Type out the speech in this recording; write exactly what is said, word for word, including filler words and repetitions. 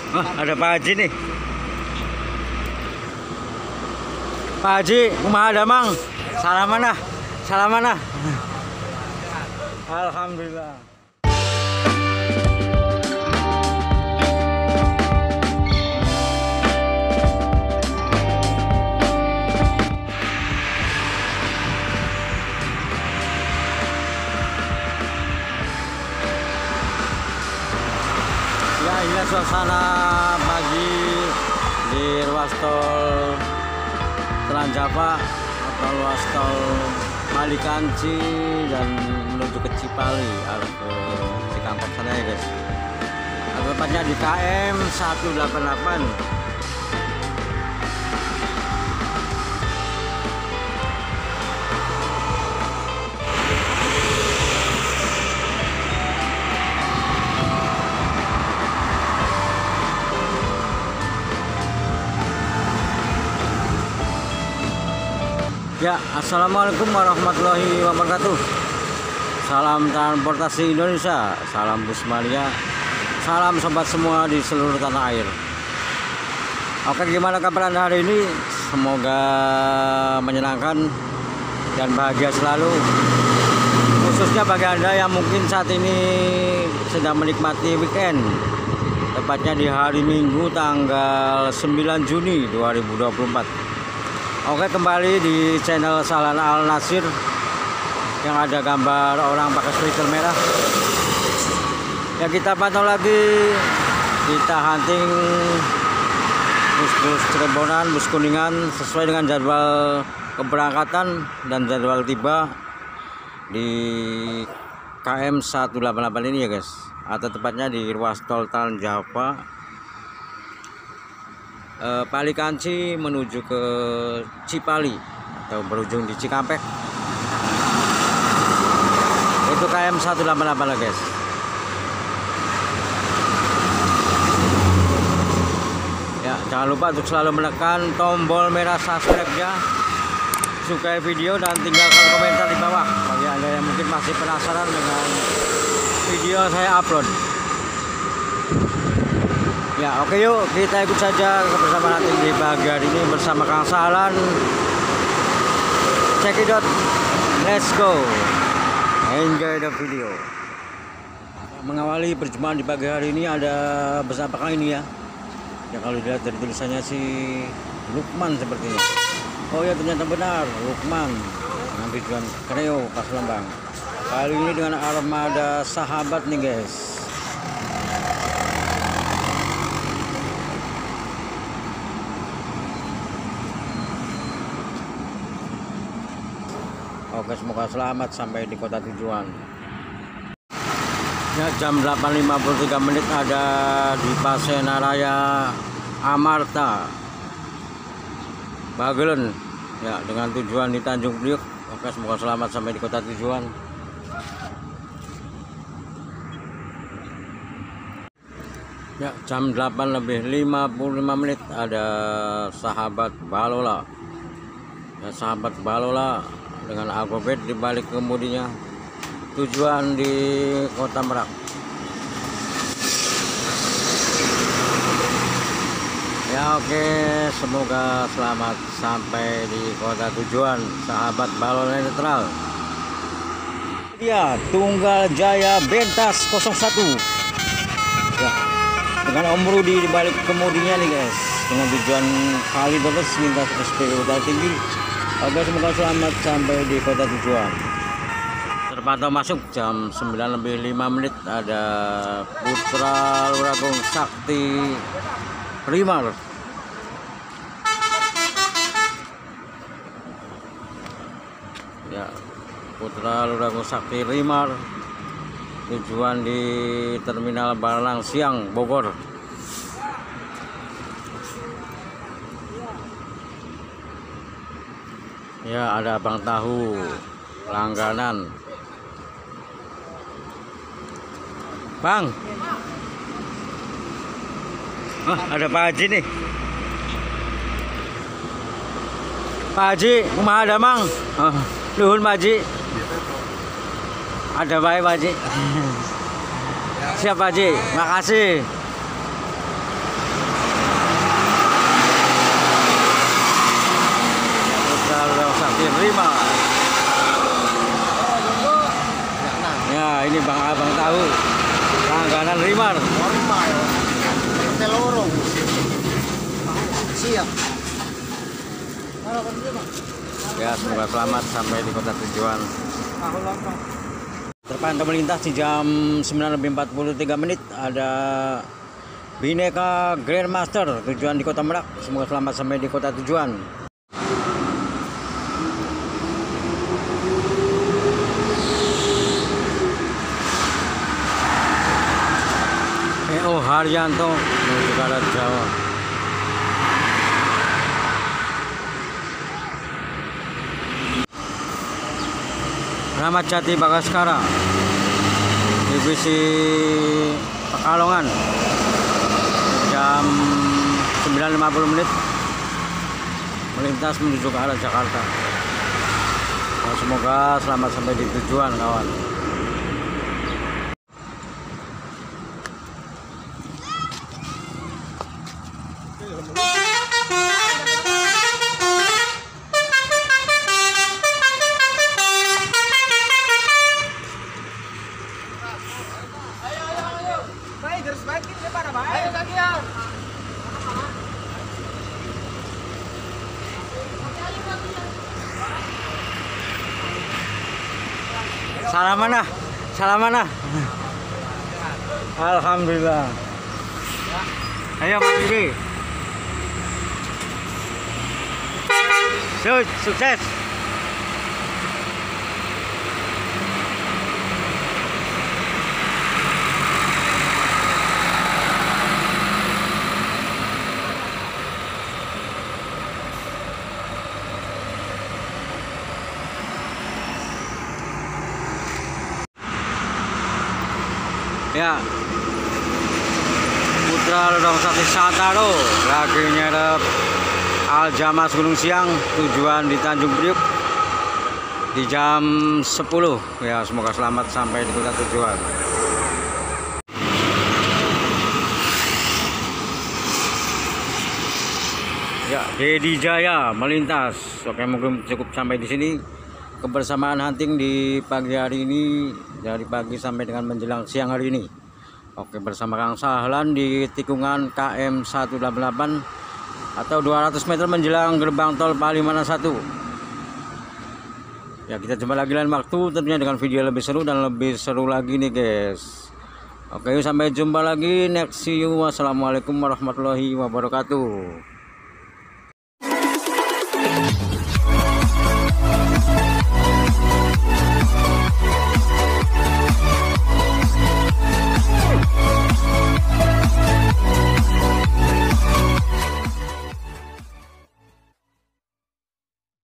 Oh, ada Pak Haji nih. Pak Haji, kumaha damang? Salaman ah. Salaman ah. Alhamdulillah. Ya, inilah suasana pagi di ruas tol Trans Java atau ruas tol Palikanci dan menuju ke Cipali arah ke Cikampek sana ya guys. Atau tepatnya di K M seratus delapan puluh delapan. Ya, assalamualaikum warahmatullahi wabarakatuh. Salam transportasi Indonesia, salam Busmalia, salam sobat semua di seluruh tanah air. Oke, gimana kabar Anda hari ini? Semoga menyenangkan dan bahagia selalu. Khususnya bagi Anda yang mungkin saat ini sedang menikmati weekend, tepatnya di hari Minggu tanggal sembilan Juni dua ribu dua puluh empat. Oke, kembali di channel Sahlan Al Nasir yang ada gambar orang pakai sweater merah. Ya, kita pantau lagi, kita hunting bus-bus Cirebonan, bus Kuningan sesuai dengan jadwal keberangkatan dan jadwal tiba di K M seratus delapan puluh delapan ini ya guys, atau tepatnya di ruas tol Trans Java Uh, Palikanci menuju ke Cipali atau berujung di Cikampek. Itu K M seratus delapan puluh delapan lah guys. Ya, jangan lupa untuk selalu menekan tombol merah subscribe-nya, sukai video dan tinggalkan komentar di bawah bagi Anda yang mungkin masih penasaran dengan video saya upload. Ya, oke, yuk kita ikut saja kebersamaan nanti di bagian ini bersama Kang Sahlan. Check it out, let's go, enjoy the video. Mengawali perjumpaan di pagi hari ini ada bus apakah ini ya? Ya, kalau dilihat dari tulisannya si Lukman sepertinya. Oh ya, ternyata benar, Lukman dengan tujuan Kreo Pas Lembang. Kali ini dengan armada sahabat nih guys. Oke, semoga selamat sampai di kota tujuan. Ya, jam delapan lima puluh tiga menit ada di Pasenaraya Amarta Bagelen. Ya, dengan tujuan di Tanjung Priok. Oke, semoga selamat sampai di kota tujuan. Ya, jam delapan lebih lima puluh lima menit ada sahabat Balola. Ya, sahabat Balola dengan Agobet di balik kemudinya, tujuan di Kota Merak. Ya, oke, semoga selamat sampai di kota tujuan sahabat Balola netral. Ya, Tunggal Jaya Bentas nol satu. Ya, dengan Om Rudi di balik kemudinya nih guys, dengan tujuan Kalideres lintas S P U Utara Tinggi. Oke, semoga selamat sampai di kota tujuan. Terpantau masuk jam sembilan lebih lima menit ada Putra Luragung Sakti Rimar. Ya, Putra Luragung Sakti Rimar, tujuan di Terminal Balang Siang Bogor. Ya, ada Abang Tahu langganan. Bang, oh, ada Pak Haji nih. Pak Haji, kumaha damang? Oh, nuhun Pak Haji. Ada baik Pak Haji. Siap Pak Haji, makasih. Jati Rimar. Ya, ini Bang Abang tahu langganan Rimar. Normal. Telorong. Siap. Ya, semoga selamat sampai di kota tujuan. Terpantau melintas di jam sembilan lebih empat puluh tiga menit ada Bhinneka Grandmaster tujuan di Kota Merak. Semoga selamat sampai di kota tujuan. E O Haryanto menuju ke arah Jawa. Ramat Jati Bagaskara divisi Pekalongan jam sembilan lima puluh menit melintas menuju ke arah Jakarta. Nah, semoga selamat sampai di tujuan kawan. Salam mana? Salam mana? Alhamdulillah. Ayo Mas Didi. Sukses. Ya, Putra Lodong Sati Santaro lagi nyerep Aljamas Gunung Siang tujuan di Tanjung Priuk di jam sepuluh. Ya, semoga selamat sampai di kota tujuan. Ya, Dedi Jaya melintas. Oke, mungkin cukup sampai di sini kebersamaan hunting di pagi hari ini, dari pagi sampai dengan menjelang siang hari ini. Oke, bersama Kang Sahlan di tikungan K M seratus delapan puluh delapan atau dua ratus meter menjelang gerbang tol Palimanan satu. Ya, kita jumpa lagi lain waktu tentunya dengan video lebih seru dan lebih seru lagi nih guys. Oke, sampai jumpa lagi, next see you. Wassalamualaikum warahmatullahi wabarakatuh.